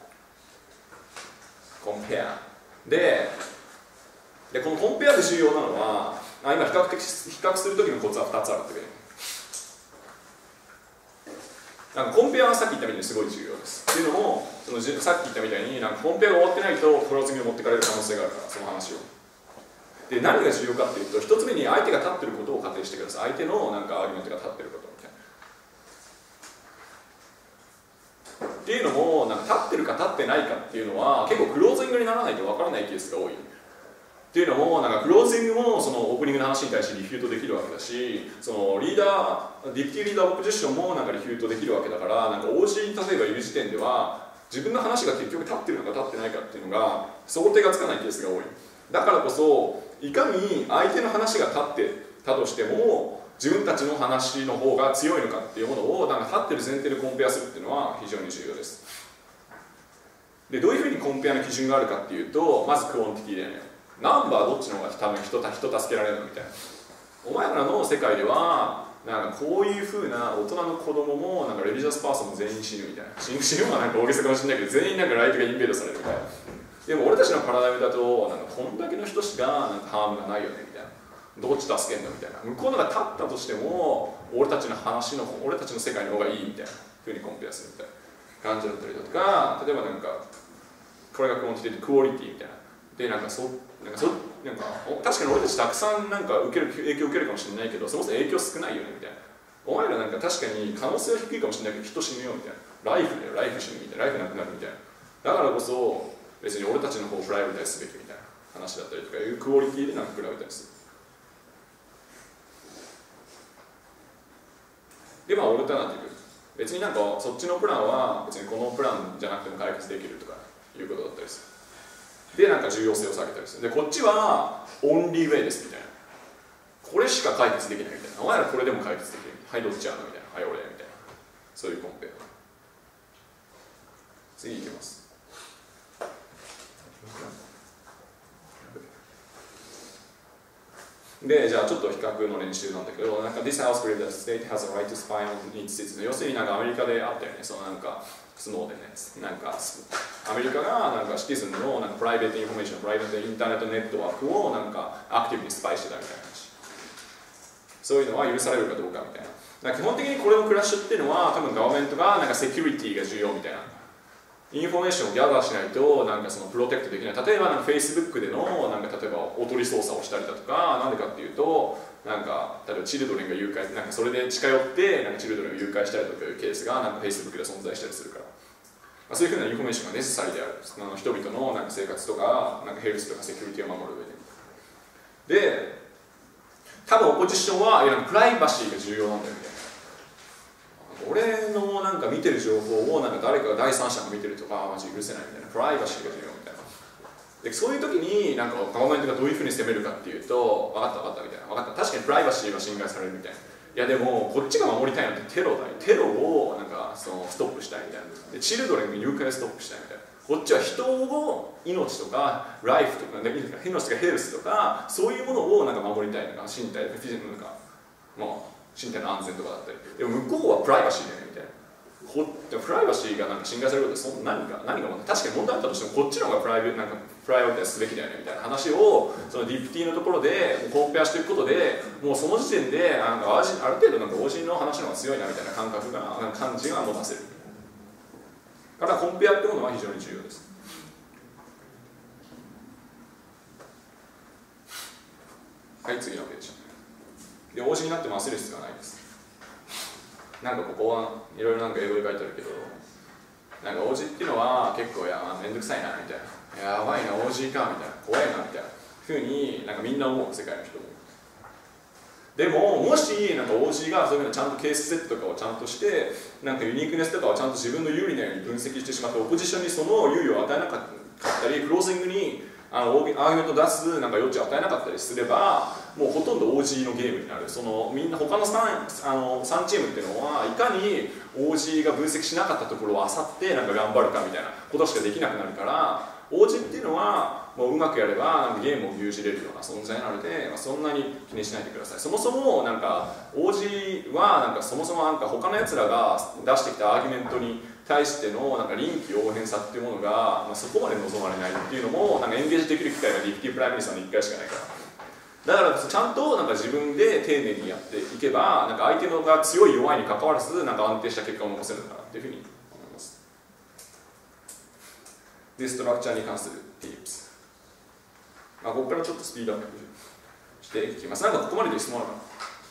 コンペアででこのコンペアで重要なのは、あ今比較的比較する時のコツはふたつあるっていう。なんかコンペアはさっき言ったみたいにすごい重要です。っていうのも、そのさっき言ったみたいになんかコンペアが終わってないとクロージングに持ってかれる可能性があるから、その話を。で何が重要かっていうと、一つ目に相手が立ってることを仮定してください。相手のなんかアーギュメントが立ってることみたいな。っていうのも、なんか立ってるか立ってないかっていうのは結構クロージングにならないとわからないケースが多い。っていうのも、なんかクロージングもそのオープニングの話に対してリフュートできるわけだし、そのリーダー、ディプティリーダーオポジションもなんかリフュートできるわけだから、なんか オージー 例えばいる時点では、自分の話が結局立ってるのか立ってないかっていうのが想定がつかないケースが多い。だからこそ、いかに相手の話が立ってたとしても、自分たちの話の方が強いのかっていうものをなんか立ってる前提でコンペアするっていうのは非常に重要です。で、どういうふうにコンペアの基準があるかっていうと、まずクオンティティだよね。ナンバーどっちの方が多分人た人助けられるのみたいな。お前らの世界ではなんかこういう風な大人の子供もなんかレリジャスパーソンも全員死ぬみたいな。死ぬ死ぬはなんか大げさかもしれないけど、全員なんかライトがインベードされるみたいな。でも俺たちのパラダイムだとなんかこんだけの人しかなんかハームがないよねみたいな。どっち助けんのみたいな。向こうのが立ったとしても俺たちの話の俺たちの世界の方がいいみたいな風にコンペアするみたいな感じだったりだとか、例えばなんかこれがクオンティティでクオリティみたいな。でなんかそなんかそなんか確かに俺たちたくさんなんか受ける影響を受けるかもしれないけど、そもそも影響少ないよねみたいな。お前らなんか確かに可能性は低いかもしれないけど人死ぬよみたいな。ライフだよ、ライフ死ぬみたいな、ライフなくなるみたいな。だからこそ別に俺たちの方をプライオリタイズすべきみたいな話だったりとかいうクオリティでなんか比べたりする。でまあオルタナティブ、別になんかそっちのプランは別にこのプランじゃなくても解決できるとかいうことだったりする。でなんか重要性を下げたりする。でこっちはオンリーウェイですみたいな。これしか解決できないみたいな。お前らこれでも解決できる。はいどっちやのみたいな。はい俺みたいな。そういうコンペ。次いきます。でじゃあちょっと比較の練習なんだけど、なんか This House believes that the state has a right to spy on its citizens。要するになんかアメリカであったよね。そのなんかスノーデンのやつ。なんかアメリカがなんかシティズンのなんかプライベートインフォメーション、プライベートインターネットネットワークをなんかアクティブにスパイしてたみたいな話。そういうのは許されるかどうかみたいな。だから基本的にこれのクラッシュっていうのは多分ガバメントがなんかセキュリティが重要みたいな。インフォメーションをギャザーしないとなんかそのプロテクトできない。例えばなんか Facebook でのなんか例えばおとり操作をしたりだとか、なんでかっていうとなんか例えばチルドレンが誘拐なんかそれで近寄ってなんかチルドレンを誘拐したりとかいうケースがなんか Facebook で存在したりするから、まあ、そういうふうなインフォメーションがネセサリーである。あの人々のなんか生活とかなんかヘルスとかセキュリティを守る上で。で多分オポジションはいやプライバシーが重要なんだよみたいな。俺のなんか見てる情報をなんか誰かが第三者が見てるとかマジ許せないみたいな。プライバシーが重要みたいな。でそういう時になんかガバメントがどういうふうに攻めるかっていうと、分かった分かったみたいな。分かった、確かにプライバシーは侵害されるみたいな。いやでもこっちが守りたいのってテロだよ。テロをなんかそのストップしたいみたいな。でチルドレンの誘拐をストップしたいみたいな。こっちは人を命とかライフとか、ね、命とかヘルスとかそういうものをなんか守りたいのか、身体フィジカルなんかまあ身体の安全とかだったり。でも向こうはプライバシーだよねみたいな。 こプライバシーがなんか侵害されることでそん何が何が確かに問題あったとしてもこっちの方がプライベなんかプライオリティすべきだよねみたいな話をそのディープティのところでコンペアしていくことでもうその時点でなんかある程度なんか オージー の話の方が強いなみたいな感覚が感じが持たせるからコンペアってものは非常に重要です。はい、次のページで オージー になっても焦る必要はないです。なんかここはいろいろなんか英語で書いてあるけどなんか オージー っていうのは結構やめんどくさいなみたいなやばいな オージー かみたいな怖いなみたいなふうになんかみんな思う世界の人もでももしなんか オージー がそういうのちゃんとケースセットとかをちゃんとしてなんかユニークネスとかをちゃんと自分の有利なように分析してしまってオポジションにその優位を与えなかったりクロージングにあのアーギュメントを出すなんか余地を与えなかったりすればもうほとんど オージー のゲームになるそのみんな他の 3, あのさんチームっていうのはいかに オージー が分析しなかったところを漁ってなんか頑張るかみたいなことしかできなくなるから オージー っていうのはもううまくやればなんかゲームを牛耳れるような存在なので、まあ、そんなに気にしないでください。そもそもなんか オージー はなんかそもそもなんか他のやつらが出してきたアーギュメントに対してのなんか臨機応変さっていうものが、まあ、そこまで望まれないっていうのもなんかエンゲージできる機会がディフティプライムリストにいっかいしかないからだからちゃんとなんか自分で丁寧にやっていけばなんか相手のが強い弱いに関わらずなんか安定した結果を残せるのかなっていうふうに思います。でストラクチャーに関する tips、まあ、ここからちょっとスピードアップしていきます。なんかここまでで質問あるかな。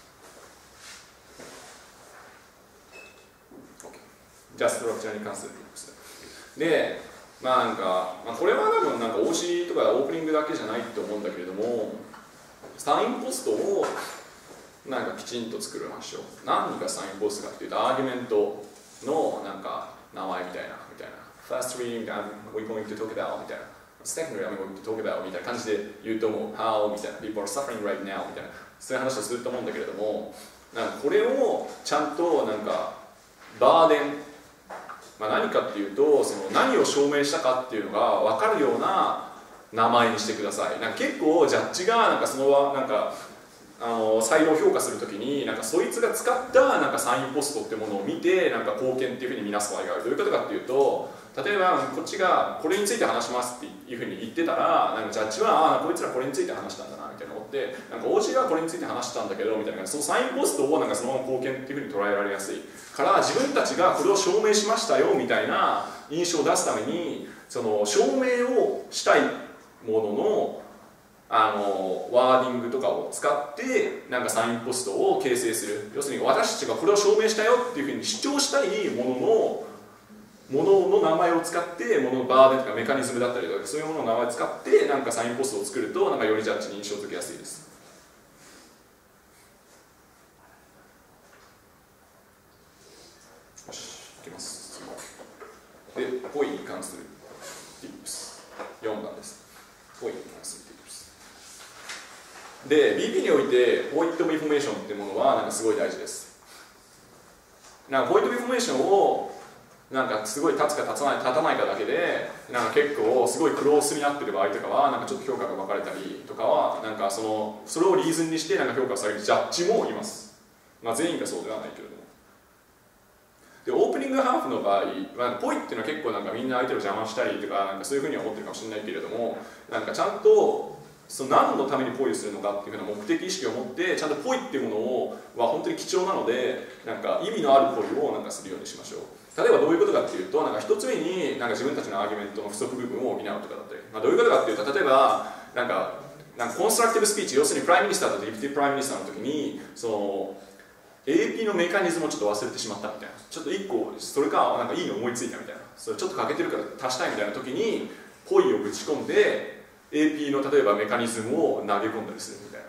じゃあストラクチャーに関する tips で、まあなんか、まあ、これは多分なんか オージー とかオープニングだけじゃないと思うんだけれどもサインポストをなんかきちんと作りましょう。何がサインポストかっていうとアーギュメントのなんか名前みたいなみたいな First reading we're going to talk about みたいな Secondly I'm going to talk about みたいな感じで言うと思う How みたいな People are suffering right now みたいなそういう話をすると思うんだけれどもなんかこれをちゃんとなんかバーデンまあ、何かっていうとその何を証明したかっていうのが分かるような名前にしてください。なんか結構ジャッジがなんかそのなんかあの才能を評価するときになんかそいつが使ったなんかサインポストっていうものを見てなんか貢献っていうふうに見なす場合がある。どういうことかっていうと例えばこっちがこれについて話しますっていうふうに言ってたらなんかジャッジはあこいつらこれについて話したんだなみたいな思ってなんか オージー はこれについて話したんだけどみたいなそのサインポストをなんかそのまま貢献っていうふうに捉えられやすいから自分たちがこれを証明しましたよみたいな印象を出すためにその証明をしたいもののあのワーディングとかを使ってなんかサインポストを形成する要するに私たちがこれを証明したよっていうふうに主張したいもののものの名前を使ってもののバーデンとかメカニズムだったりとかそういうものの名前を使ってなんかサインポストを作るとなんかよりジャッジに印象づけやすいです。よし、いきます。で、ポイに関する tips よんばんです。ポイに関する tips で ビーピー においてポイントインフォメーションっていうものはなんかすごい大事です。なんかポイントインフォメーションをなんかすごい立つか立たない立たないかだけでなんか結構すごいクロースになってる場合とかはなんかちょっと評価が分かれたりとかはなんかそのそれをリーズンにしてなんか評価されるジャッジもいます。まあ全員がそうではないけれども。でオープニングハーフの場合、まあ、ポイっていうのは結構なんかみんな相手を邪魔したりとかなんかそういうふうには思ってるかもしれないけれどもなんかちゃんとその何のためにポイをするのかっていうふうな目的意識を持ってちゃんとポイっていうものをは本当に貴重なのでなんか意味のあるポイをなんかするようにしましょう。例えばどういうことかっていうとなんか一つ目になんか自分たちのアーギュメントの不足部分を補うとかだったり、まあ、どういうことかっていうと例えばなんかなんかコンストラクティブスピーチ要するにプライムミニスターとディプティプライムミニスターの時にその エーピー のメカニズムをちょっと忘れてしまったみたいなちょっといっこそれかなんかいいの思いついたみたいなそれちょっと欠けてるから足したいみたいな時にポイをぶち込んで エーピー の例えばメカニズムを投げ込んだりするみたい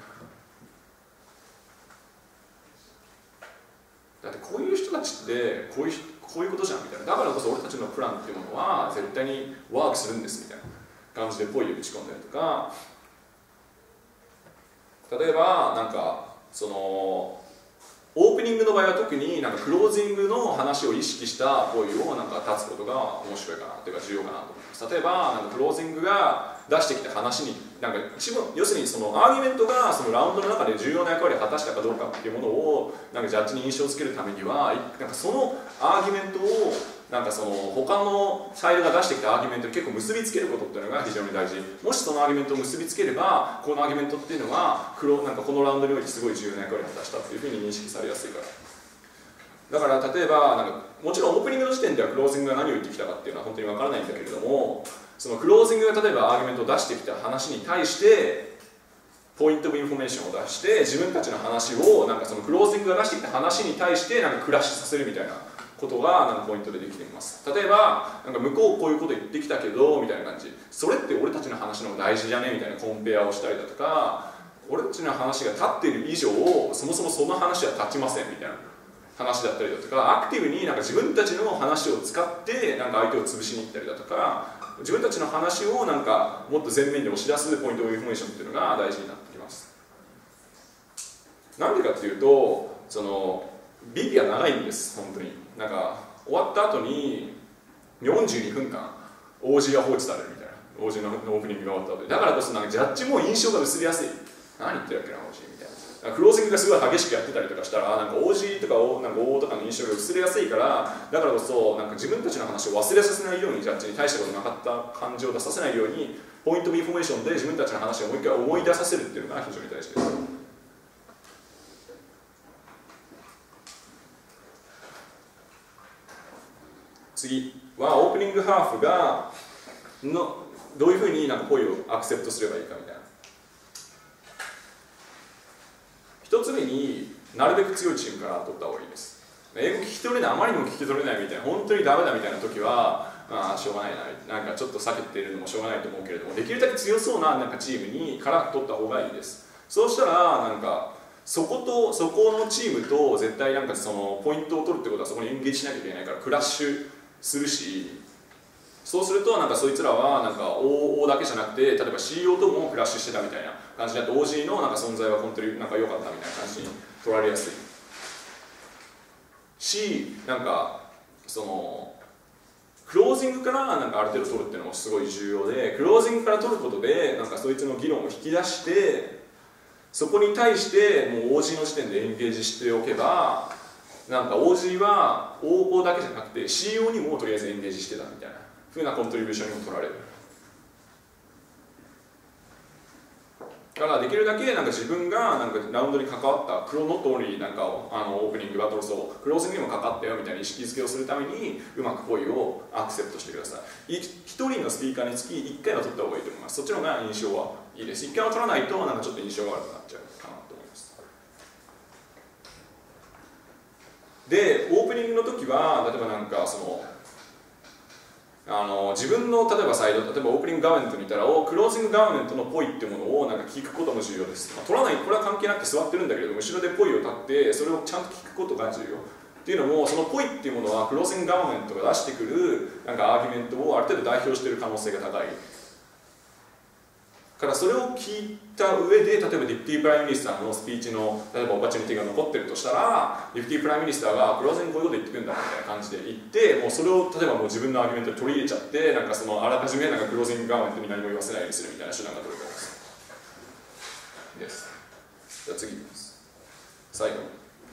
な。だってこういう人たちってこういうこういうことじゃんみたいなだからこそ俺たちのプランっていうものは絶対にワークするんですみたいな感じでポイをぶち込んだりとか例えばなんかそのオープニングの場合は特になんかクロージングの話を意識したポイをなんか立つことが面白いかなというか重要かなと思います。例えばなんかクロージングが出してきた話になんか一部要するにそのアーギュメントがそのラウンドの中で重要な役割を果たしたかどうかっていうものをなんかジャッジに印象をつけるためにはなんかそのアーギュメントをなんかその他のサイドが出してきたアーギュメントに結構結びつけることっていうのが非常に大事。もしそのアーギュメントを結びつければこのアーギュメントっていうのは黒なんかこのラウンドにおいてすごい重要な役割を果たしたっていうふうに認識されやすいから。だから例えばなんかもちろんオープニングの時点ではクロージングが何を言ってきたかっていうのは本当にわからないんだけれども、そのクロージングが例えばアーギュメントを出してきた話に対してポイントオブインフォメーションを出して自分たちの話をなんかそのクロージングが出してきた話に対してなんかクラッシュさせるみたいなことがなんかポイントでできています。例えばなんか向こうこういうこと言ってきたけどみたいな感じ、それって俺たちの話の方が大事じゃねみたいなコンペアをしたりだとか、俺たちの話が立っている以上そもそもその話は立ちませんみたいな話だったりだとか、アクティブになんか自分たちの話を使ってなんか相手を潰しに行ったりだとか、自分たちの話をなんかもっと前面に押し出すポイントオブインフォメーションっていうのが大事になってきます。なんでかっていうとその ビーピー は長いんです。本当になんか終わった後によんじゅうにふんかん オージー が放置されるみたいな、 オージー のオープニングが終わった後で、だからこそなんかジャッジも印象が薄れやすい。何言ってるわけな オージー みたいな、クロージングがすごい激しくやってたりとかしたらなんか オージー とかなんか オー とかの印象が薄れやすいから、だからこそなんか自分たちの話を忘れさせないように、ジャッジに大したことなかった感じを出させないようにポイントオブインフォメーションで自分たちの話をもう一回思い出させるっていうのが非常に大事です。次はオープニングハーフがのどういうふうになんかポイをアクセプトすればいいかみたいな。一つ目になるべく強いチームから取った方がいいです。英語聞き取れない、あまりにも聞き取れないみたいな、本当にダメだみたいな時はまあしょうがないな、なんかちょっと避けているのもしょうがないと思うけれども、できるだけ強そうななんかチームにから取った方がいいです。そうしたらなんかそことそこのチームと絶対なんかそのポイントを取るってことはそこにエンゲージしなきゃいけないからクラッシュするし、そうするとなんかそいつらはなんか オーオー だけじゃなくて例えば シーイーオー ともクラッシュしてたみたいな感じになって オージー のなんか存在は本当になんか良かったみたいな感じに取られやすいし、なんかそのクロージングからなんかある程度取るっていうのもすごい重要で、クロージングから取ることでなんかそいつの議論を引き出してそこに対してもう オージー の時点でエンゲージしておけばなんか オージー は オーオー だけじゃなくて シーイーオー にもとりあえずエンゲージしてたみたいな風なコントリビューションにも取られる。だからできるだけなんか自分がなんかラウンドに関わったクロノットオンリーなんかをあのオープニングバトルソークロージングにも関わったよみたいな意識づけをするためにうまくポイをアクセプトしてください。ひとりのスピーカーにつきいっかいは取った方がいいと思います。そっちの方が印象はいいです。いっかいは取らないとなんかちょっと印象が悪くなっちゃうかなと思います。でオープニングの時は例えばなんかそのあの自分の例えばサイド、例えばオープニングガーメントにいたらクロージングガーメントのポイっていうものをなんか聞くことも重要です。まあ、取らない、これは関係なくて座ってるんだけれども後ろでポイを立ってそれをちゃんと聞くことが重要っていうのも、そのポイっていうものはクロージングガーメントが出してくるなんかアーギュメントをある程度代表している可能性が高いからそれを聞いた上で例えばディプティプライムミニスターのスピーチの例えばオパチュニティが残ってるとしたらディプティプライムミニスターがクロージングこういうこと言ってくるんだみたいな感じで言ってもうそれを例えばもう自分のアーギュメントに取り入れちゃってなんかそのあらかじめなんかクロージングガーメントに何も言わせないようにするみたいな手段が取れたんです。じゃあ次いきます。最後に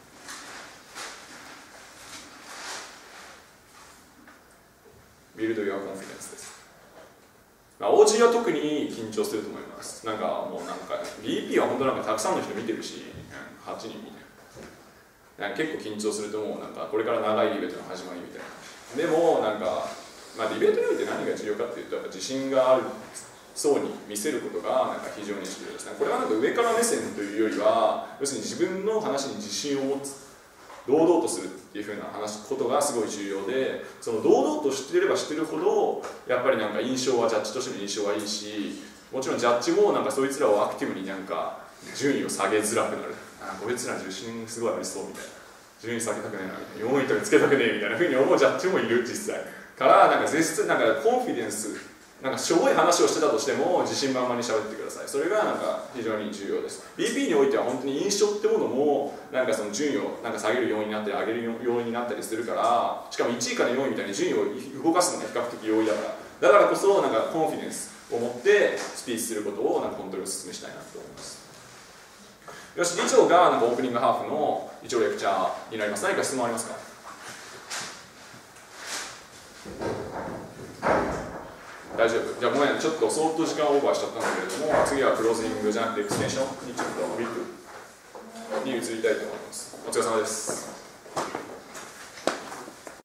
ビルド・ユア・コンフィデンスです。まあ、オージー は特に緊張すると思います。なんかもうなんか ビーピー は本当なんかたくさんの人見てるし、はちにん見てる。なんか結構緊張すると思う。なんかこれから長いディベートの始まりみたいな。でもなんか、まあ、ディベートにおいて何が重要かっていうとやっぱ自信があるそうに見せることがなんか非常に重要ですね。これはなんか上から目線というよりは要するに自分の話に自信を持つ。堂々とするっていうふうな話すことがすごい重要で、その堂々と知ってれば知ってるほどやっぱりなんか印象はジャッジとしての印象はいいし、もちろんジャッジもなんかそいつらをアクティブになんか順位を下げづらくなる。あこいつら自信すごいありそうみたいな、順位下げたくねえなみたいな、よんいとかつけたくねえみたいなふうに思うジャッジもいる実際からなんか絶対なんかコンフィデンスなんかしょぼい話をしてたとしても自信満々に喋ってください。それがなんか非常に重要です。 ビーピー においては本当に印象ってものもなんかその順位をなんか下げる要因になったり上げる要因になったりするから、しかもいちいからよんいみたいに順位を動かすのが比較的容易だから、だからこそなんかコンフィデンスを持ってスピーチすることをなんか本当にお勧めしたいなと思います。よし、以上がなんかオープニングハーフの一応レクチャーになります。何か質問ありますか？大丈夫。じゃあごめん、ちょっと相当時間オーバーしちゃったんだけれども、次はクローズングじゃなくてエクステンションにちょっとウィップに移りたいと思います。お疲れ様です。